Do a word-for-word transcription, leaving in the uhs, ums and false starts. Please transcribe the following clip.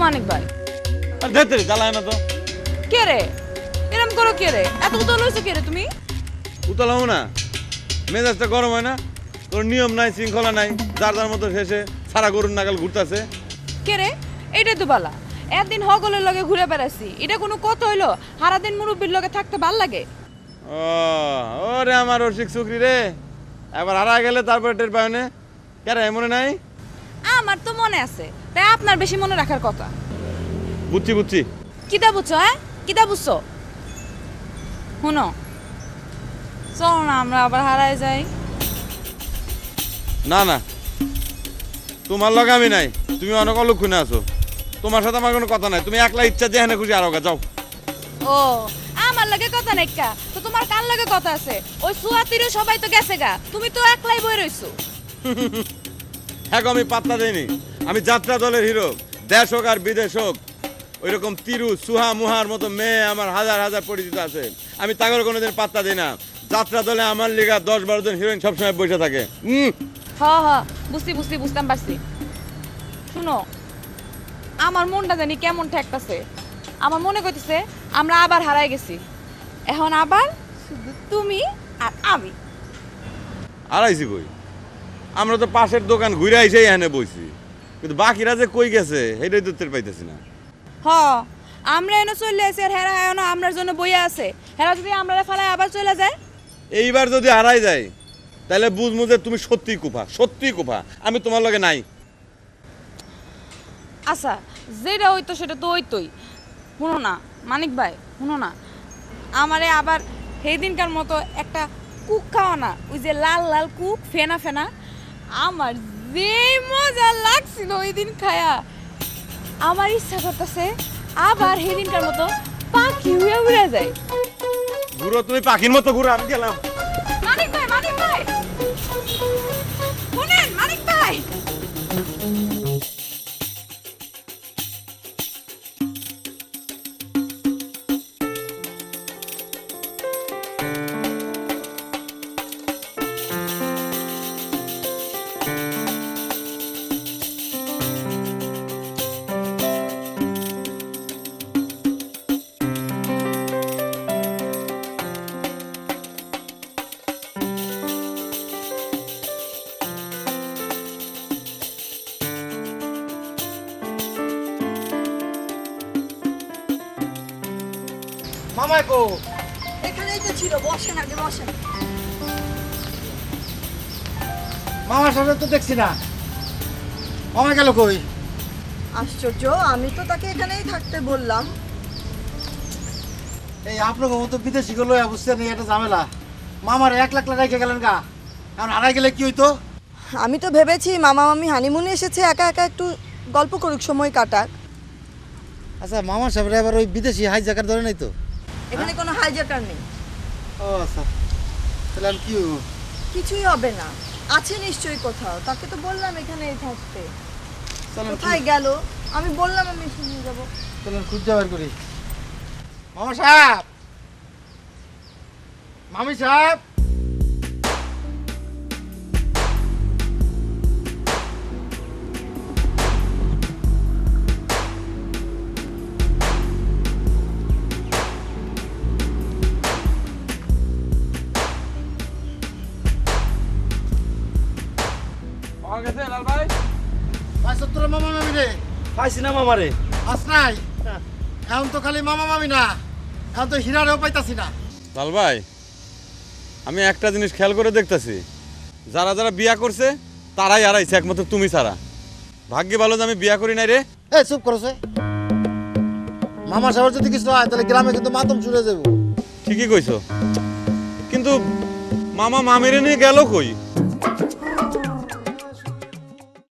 মানিক ভাই আর ধেতে জ্বালায় না তো কে রে এরম করো কে রে এত উতল হইছো কে রে তুমি উতলাও না মেজাজটা গরম হয় না তোর নিয়ম নাই শৃঙ্খলা নাই যার যার মতো শেষে সারা গরুর নাগাল ঘুরতাছে কে রে এইটাই তো বালা একদিন হগলের লগে ঘুরে বেড়াছি এটা কোনো কথা হইলো সারাদিন মুরব্বির লগে থাকতে ভাল লাগে ও ওরে আমার রসিক সুকরি রে এবার হারা গেলে তারপরে টের পায় না কেন মনে নাই আমার তো মনে আছে তাই আপনার বেশি মনে রাখার কথা বুঝছি বুঝছি কিতা বুঝছো হ্যাঁ কিতা বুঝছো শুনো চলো না আমরা আবার হারায় যাই না না তোমার লগে আমি নাই তুমি অনেক অলক্ষণে আছো তোমার সাথে আমার কোনো কথা নাই তুমি একলা ইচ্ছা যেখানে খুশি আরো যাও ও আমার লগে কথা নাই কা তো তোমার কার লগে কথা আছে ওই সুয়াতিরও সবাই তো গেছে গা তুমি তো একলাই বই রইছো হ্যাঁ আমি পাত্তা দেইনি আমি যাত্রা দলের হিরো দেশ হোক আর বিদেশ হোক ওইরকম তিরু সুহা মুহার মতো মেয়ে আমার হাজার হাজার পরিচিত আছে আমি তাগর কোনোদিন পাত্তা দিই না যাত্রা দলে আমার লিগা দশ বারো জন হিরোইন সবসময় বসে থাকে হুম হ হ বুঝছি বুঝছি বুঝতাম পারছি শুনো আমার মনটা জানি কেমন ঠেকতাছে আমার মনে করতেছে আমরা আবার হারাই গেছি এখন আবার শুধু তুমি আর আমি আড়াইছি কই আমরা তো পাশের দোকান ঘুরে আইসেই এখানে বইছি কিন্তু বাকিরা যে কই গেছে সেটাই তো টের পাইতেছি না হ আমরা এনে চলে আসি আর হেরা এনে আমরার জন্য বইয়া আছে হেরা যদি আমরা ফেলায় আবার চলে যায় এইবার যদি হারাই যায় তাহলে বুঝমু যে তুমি সত্যিই কুফা সত্যিই কুফা আমি তোমার লগে নাই আচ্ছা যেটা হইতো সেটা তো হইতোই শুনো না মানিক ভাই শুনো না আমারে আবার সেই দিনকার মতো একটা কুক খাওয়া না ওই যে লাল লাল কুক ফেনা ফেনা আমার যে মজা লাগছিল ওই দিন খায়া আমার ইচ্ছা করতেছে আবার সেই দিনকার মতো পাখি উড়ে উড়ে যায় ঘুরো তুমি পাখির মতো ঘুরো আমি গেলাম মানিক ভাই মানিক ভাই শুনেন মানিক ভাই মামাই কো এখানেই তো ছিল বসেন আগে বসেন মামার সাথে তো দেখছি না মামা গেল কই আশ্চর্য আমি তো তাকে এখানেই থাকতে বললাম এই আপনাকে মতো বিদেশি গুলো বুঝছেন এটা ঝামেলা মামার এক লাখ রেখে গেলেন গা এখন হারাই গেলে কি হইতো আমি তো ভেবেছি মামা মামি হানিমুনে এসেছে একা একা একটু গল্প করুক সময় কাটাক আচ্ছা মামার সাহেব এবার ওই বিদেশি হাই জায়গার ধরে নাই তো এখানে কোনো হাইজাকার নেই ও আচ্ছা তাহলে আমি কি হইব? কিছুই হবে না আছে নিশ্চয়ই কোথাও তাকে তো বললাম এখানেই থাকতে কোথায় গেল আমি বললাম আমি শুনে যাব তাহলে খুঁজে বের করি মামা সাহেব মামি সাহেব মামা মামি রে পাইছি না মামারে আস নাই এখন তো খালি মামা মামি না এখন তো হীরারেও পাইতাছি না লাল ভাই আমি একটা জিনিস খেয়াল করে দেখতেছি যারা যারা বিয়া করছে তারাই হারাইছে একমাত্র তুমি ছাড়া ভাগ্যে ভালো যে আমি বিয়া করি নাই রে এই চুপ করছে মামা সাহেবের যদি কিছু হয় তাহলে গ্রামে কিন্তু মাতম শুনে যাবো ঠিকই কইছো কিন্তু মামা মামিরে নিয়ে গেল কই